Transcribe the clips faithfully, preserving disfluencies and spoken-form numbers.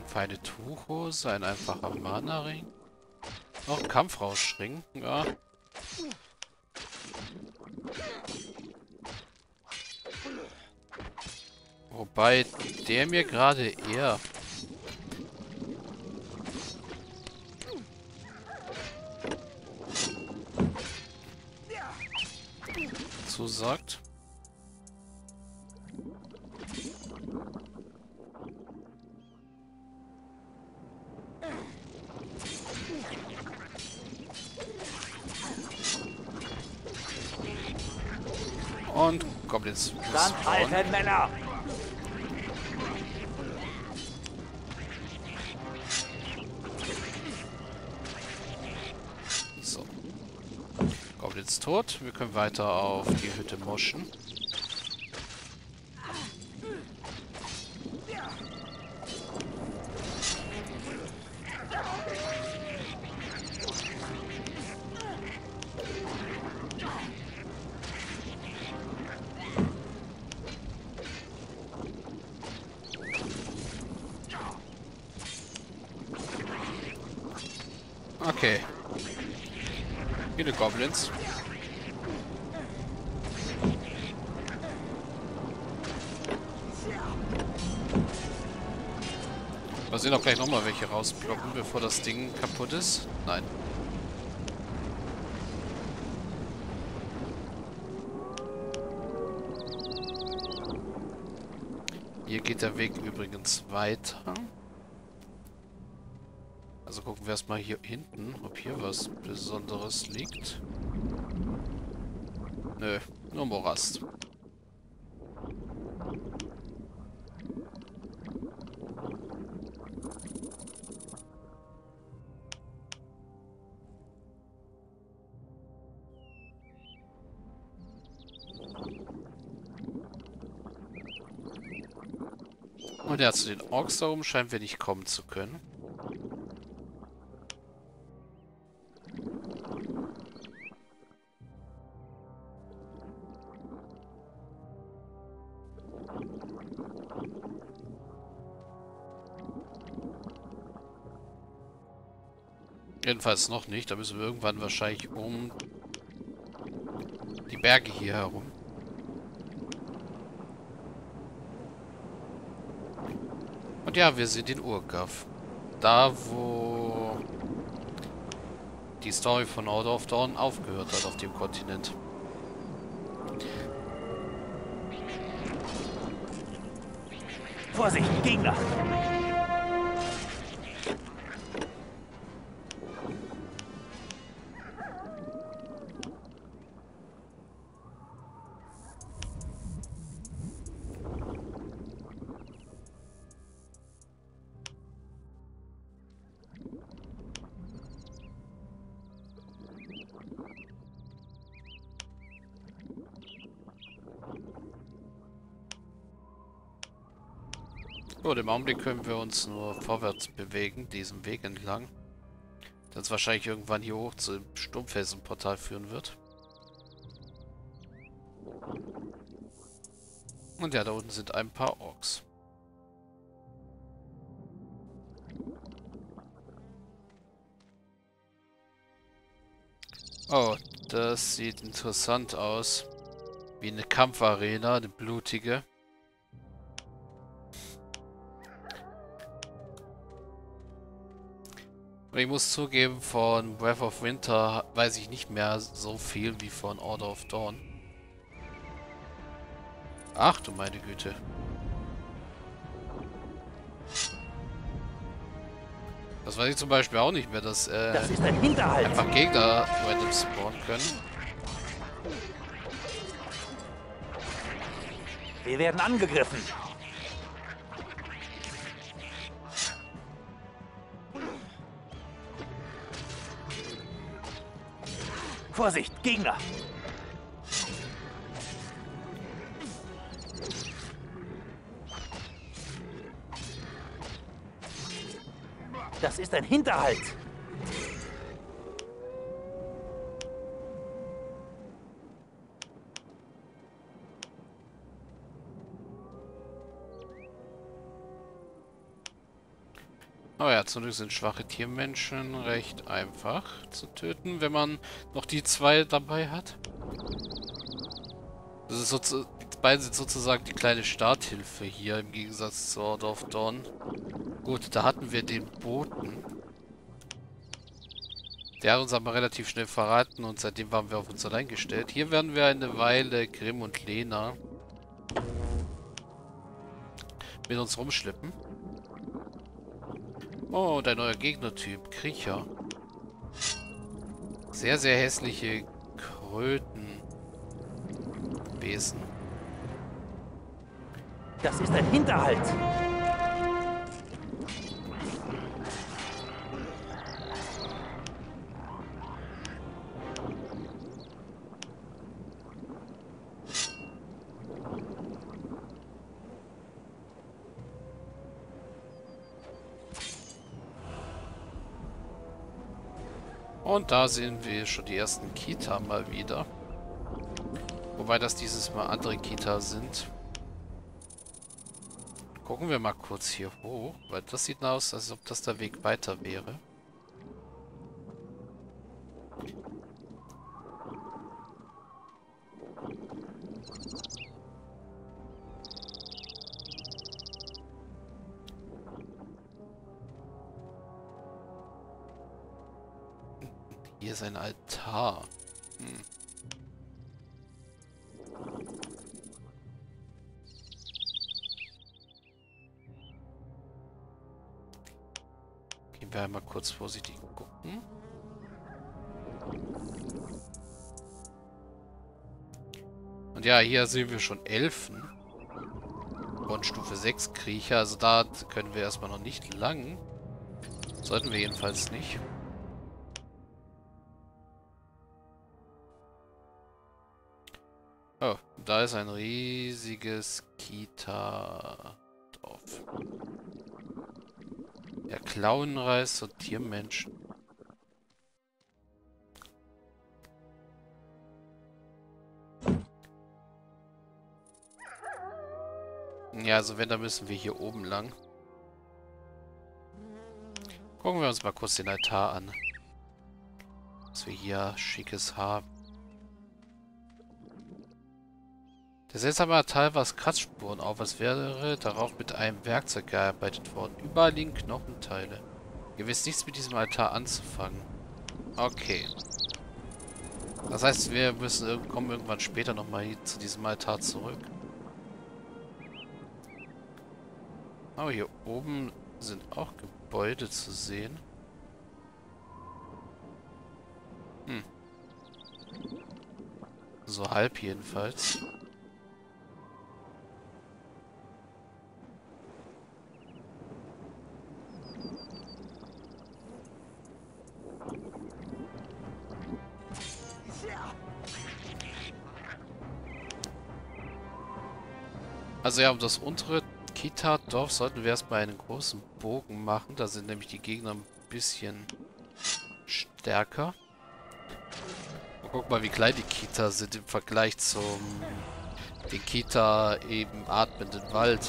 Feine Tuchhose, ein einfacher Mana-Ring. Noch Kampfrauschring, ja. Wobei der mir gerade eher zusagt. Und Goblins. Dann halten, Männer! So. Goblins tot. Wir können weiter auf die Hütte moschen. Okay. Viele Goblins. Mal sehen, ob gleich nochmal welche rausploppen, bevor das Ding kaputt ist. Nein. Hier geht der Weg übrigens weiter. Also gucken wir erstmal hier hinten, ob hier was Besonderes liegt. Nö, nur Morast. Und ja, zu den Orks da oben scheinen wir nicht kommen zu können. Jedenfalls noch nicht. Da müssen wir irgendwann wahrscheinlich um die Berge hier herum. Und ja, wir sind in Urgav. Da, wo die Story von Order of Dawn aufgehört hat auf dem Kontinent. Vorsicht, Gegner! Gut, im Augenblick können wir uns nur vorwärts bewegen, diesen Weg entlang. Der uns wahrscheinlich irgendwann hier hoch zum Sturmfelsenportal führen wird. Und ja, da unten sind ein paar Orks. Oh, das sieht interessant aus. Wie eine Kampfarena, eine blutige. Und ich muss zugeben, von Breath of Winter weiß ich nicht mehr so viel wie von Order of Dawn. Ach du meine Güte. Das weiß ich zum Beispiel auch nicht mehr, dass äh, Das ist ein Hinterhalt! einfach Gegner random spawnen können. Wir werden angegriffen! Vorsicht, Gegner! Das ist ein Hinterhalt! Aber ja, zunächst sind schwache Tiermenschen recht einfach zu töten, wenn man noch die zwei dabei hat. Das ist so, die beiden sind sozusagen die kleine Starthilfe hier im Gegensatz zu Order of Dawn. Gut, da hatten wir den Boten. Der hat uns aber relativ schnell verraten und seitdem waren wir auf uns allein gestellt. Hier werden wir eine Weile Grimm und Lena mit uns rumschleppen. Oh, dein neuer Gegnertyp, Kriecher. Sehr, sehr hässliche Krötenwesen. Das ist ein Hinterhalt. Und da sehen wir schon die ersten Kita mal wieder. Wobei das dieses Mal andere Kita sind. Gucken wir mal kurz hier hoch, weil das sieht aus, als ob das der Weg weiter wäre. Hier ist ein Altar. Hm. Gehen wir einmal kurz vorsichtig gucken. Und ja, hier sehen wir schon Elfen. Und Stufe sechs Kriecher. Also da können wir erstmal noch nicht lang. Sollten wir jedenfalls nicht. Oh, da ist ein riesiges Kita-Dorf. Der Klauenreis und Tiermenschen. Ja, also wenn, dann müssen wir hier oben lang. Gucken wir uns mal kurz den Altar an. Was wir hier Schickes haben. Der seltsame Altar weist Kratzspuren auf, als wäre darauf mit einem Werkzeug gearbeitet worden. Überall liegen Knochenteile. Ihr wisst nichts mit diesem Altar anzufangen. Okay. Das heißt, wir müssen kommen irgendwann später nochmal zu diesem Altar zurück. Aber hier oben sind auch Gebäude zu sehen. Hm. So halb jedenfalls. Also ja, um das untere Kita-Dorf sollten wir erstmal einen großen Bogen machen. Da sind nämlich die Gegner ein bisschen stärker. Und guck mal, wie klein die Kita sind im Vergleich zum den Kita eben atmenden Wald.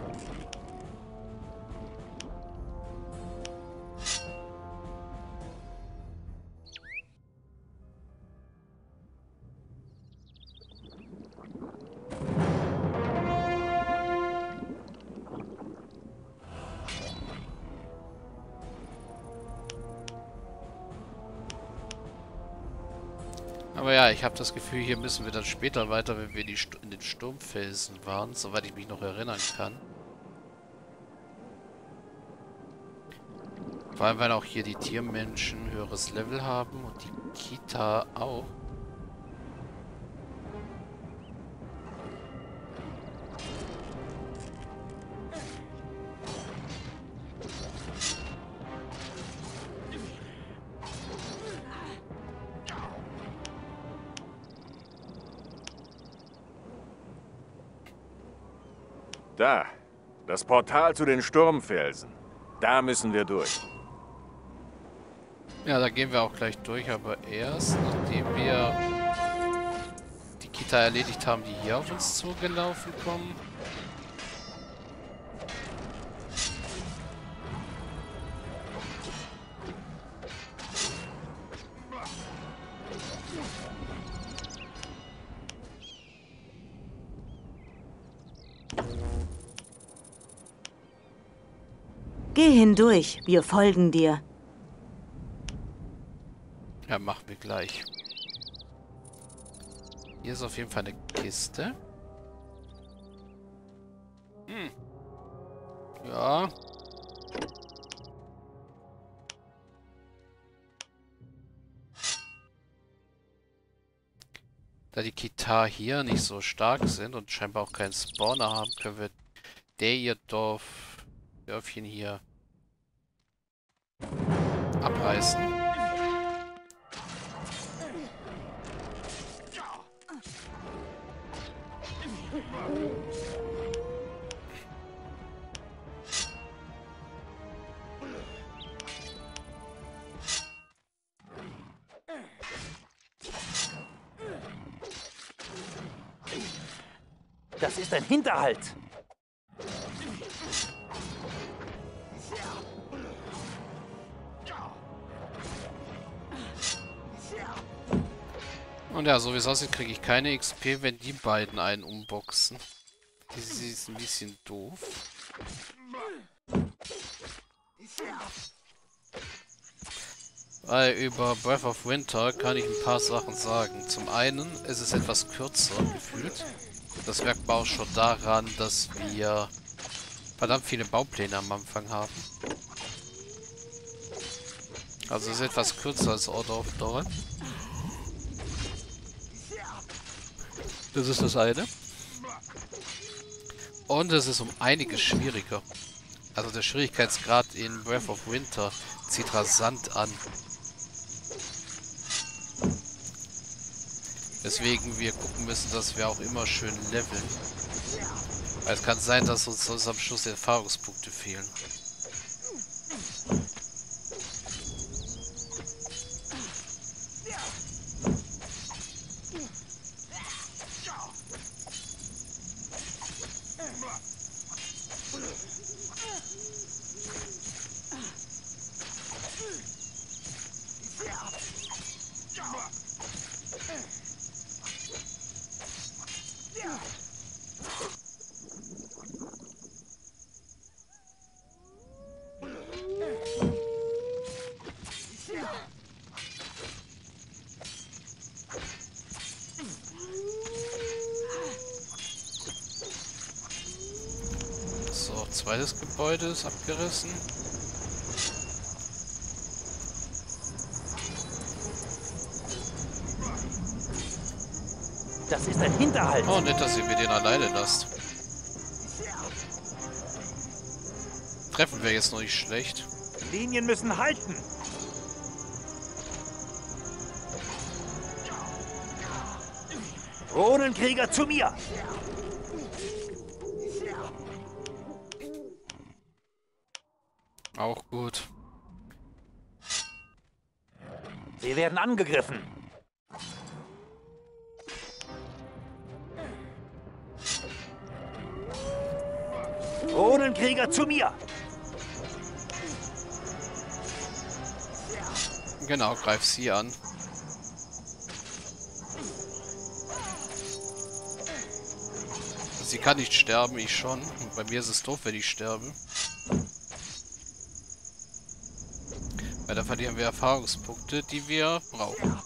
Aber ja, ich habe das Gefühl, hier müssen wir dann später weiter, wenn wir die St in den Sturmfelsen waren, soweit ich mich noch erinnern kann. Vor allem, weil auch hier die Tiermenschen höheres Level haben und die Kita auch. Da, das Portal zu den Sturmfelsen. Da müssen wir durch. Ja, da gehen wir auch gleich durch, aber erst, nachdem wir die Kita erledigt haben, die hier auf uns zugelaufen kommen. Geh hindurch, wir folgen dir. Ja, machen wir gleich. Hier ist auf jeden Fall eine Kiste. Hm. Ja. Da die Kitar hier nicht so stark sind und scheinbar auch keinen Spawner haben, können wir der ihr Dorf, Dörfchen hier abreißen. Das ist ein Hinterhalt. Und ja, so wie es aussieht, kriege ich keine X P, wenn die beiden einen umboxen. Das ist ein bisschen doof. Weil über Breath of Winter kann ich ein paar Sachen sagen. Zum einen ist es etwas kürzer gefühlt. Das merkt man auch schon daran, dass wir verdammt viele Baupläne am Anfang haben. Also es ist etwas kürzer als Order of Dawn. Das ist das eine. Und es ist um einiges schwieriger. Also der Schwierigkeitsgrad in Breath of Winter zieht rasant an. Deswegen wir gucken müssen, dass wir auch immer schön leveln. Weil es kann sein, dass uns, uns am Schluss die Erfahrungspunkte fehlen. So, zweites Gebäude ist abgerissen. Das ist ein Hinterhalt. Oh, nicht, dass ihr mir den alleine lasst. Treffen wir jetzt noch nicht schlecht. Linien müssen halten. Drohnenkrieger zu mir. Auch gut. Wir werden angegriffen. Drohnenkrieger zu mir. Genau, greif sie an. Sie kann nicht sterben, ich schon. Und bei mir ist es doof, wenn ich sterbe. Weil da verlieren wir Erfahrungspunkte, die wir brauchen.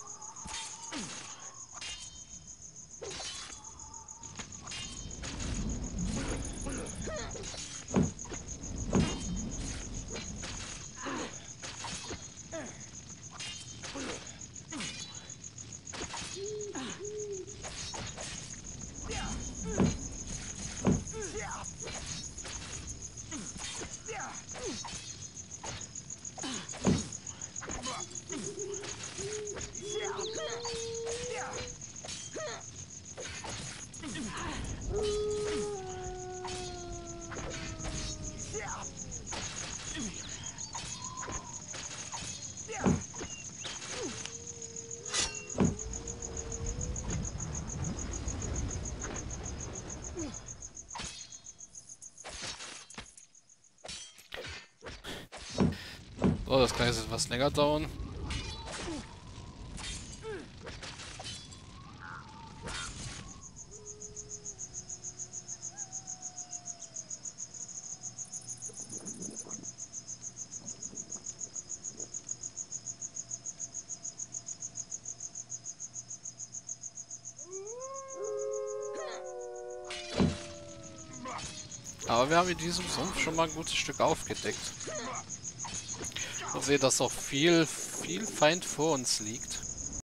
Oh, das kann jetzt etwas länger dauern. Aber wir haben in diesem Sumpf schon mal ein gutes Stück aufgedeckt. Und sehe, dass auch viel, viel Feind vor uns liegt.